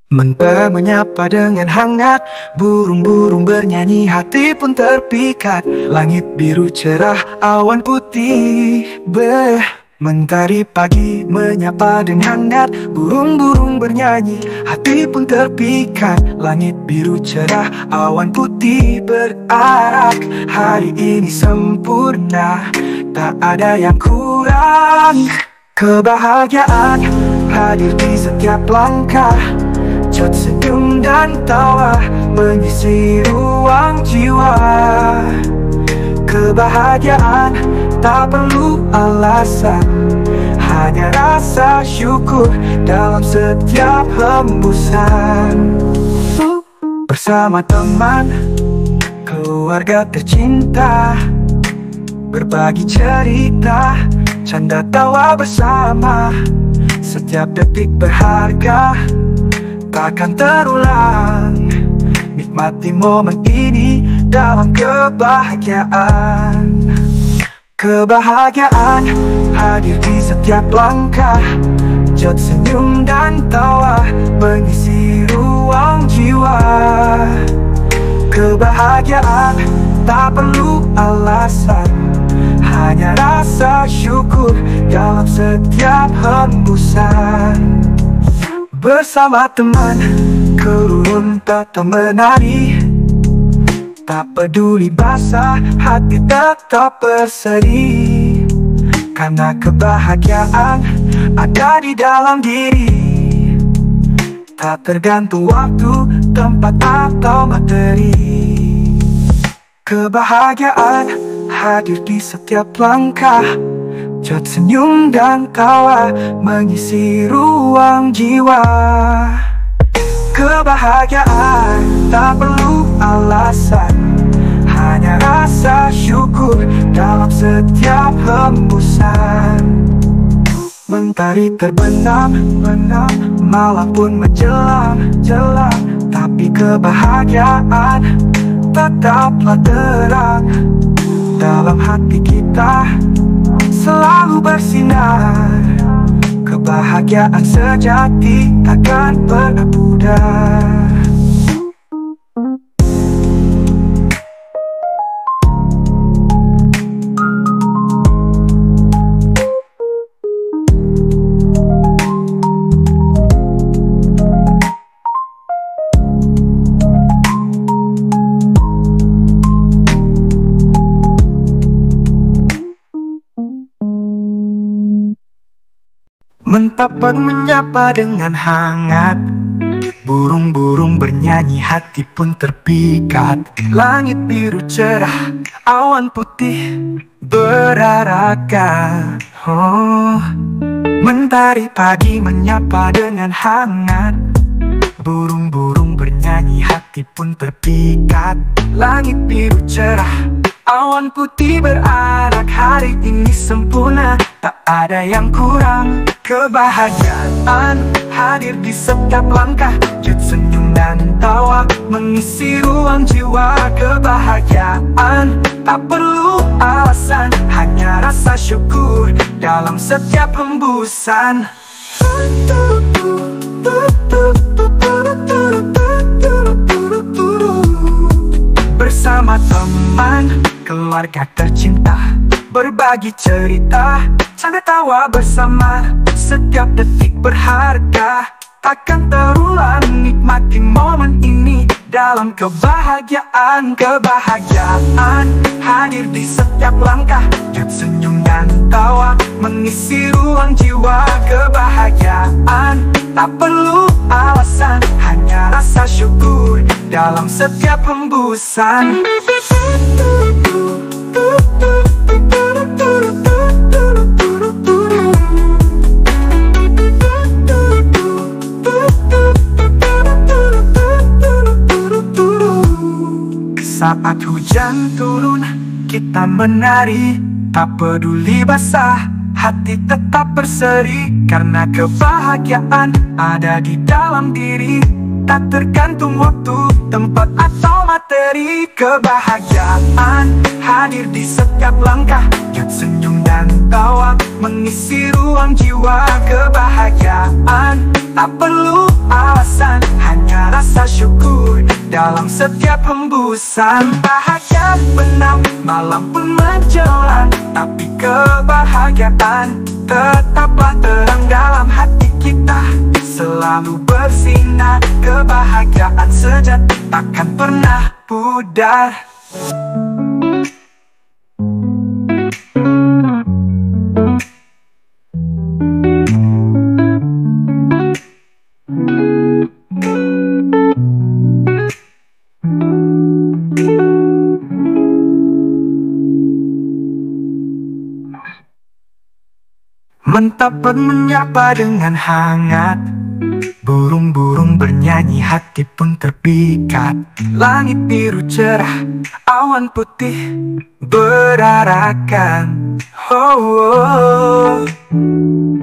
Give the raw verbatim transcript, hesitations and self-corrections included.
Mentah menyapa dengan hangat, burung-burung bernyanyi, hati pun terpikat. Langit biru cerah, awan putih beh. Mentari pagi menyapa dengan hangat, burung-burung bernyanyi, hati pun terpikat. Langit biru cerah, awan putih berarak. Hari ini sempurna, tak ada yang kurang. Kebahagiaan hadir di setiap langkah, jod senyum dan tawa mengisi ruang jiwa. Kebahagiaan tak perlu alasan, hanya rasa syukur dalam setiap hembusan. Bersama teman, keluarga tercinta, berbagi cerita, canda tawa bersama. Setiap detik berharga, takkan terulang. Nikmati momen ini dalam kebahagiaan. Kebahagiaan hadir di setiap langkah, jod senyum dan tawa mengisi ruang jiwa. Kebahagiaan tak perlu alasan, hanya rasa syukur dalam setiap hembusan. Bersama teman, kerunun tetap menari, tak peduli basah, hati tetap berseri. Karena kebahagiaan ada di dalam diri, tak tergantung waktu, tempat atau materi. Kebahagiaan hadir di setiap langkah, jod senyum dan tawa mengisi ruang jiwa. Kebahagiaan tak perlu alasan, hanya rasa syukur dalam setiap hembusan. Mentari terbenam, benam, malam pun menjelang, jelang, tapi kebahagiaan tetaplah terang. Dalam hati kita selalu bersinar, kebahagiaan sejati takkan pernah pudar. Mentapkan menyapa dengan hangat, burung-burung bernyanyi, hati pun terpikat. Langit biru cerah, awan putih berarakan. Oh, mentari pagi menyapa dengan hangat, burung-burung bernyanyi, hati pun terpikat. Langit biru cerah, awan putih berarak. Hari ini sempurna, tak ada yang kurang. Kebahagiaan hadir di setiap langkah, jod senyum dan tawa mengisi ruang jiwa. Kebahagiaan tak perlu alasan, hanya rasa syukur dalam setiap hembusan. Bersama teman, keluarga tercinta, berbagi cerita, canda tawa bersama. Setiap detik berharga, takkan terulang. Nikmati momen ini dalam kebahagiaan. Kebahagiaan hadir di setiap langkah, jod senyum dan tawa mengisi ruang jiwa. Kebahagiaan tak perlu alasan, hanya rasa syukur dalam setiap hembusan. Saat hujan turun, kita menari, tak peduli basah, hati tetap berseri. Karena kebahagiaan ada di dalam diri, tak tergantung waktu, tempat atau materi. Kebahagiaan hadir di setiap langkah, jod senyum dan tawa mengisi ruang jiwa. Kebahagiaan tak perlu alasan, rasa syukur dalam setiap hembusan. Bahagia benam, malam pun menjelang, tapi kebahagiaan tetaplah terang dalam hati kita, selalu bersinar. Kebahagiaan sejati takkan pernah pudar. Mentapet menyapa dengan hangat, burung-burung bernyanyi, hati pun terpikat. Langit biru cerah, awan putih berarakan. Oh, oh, oh.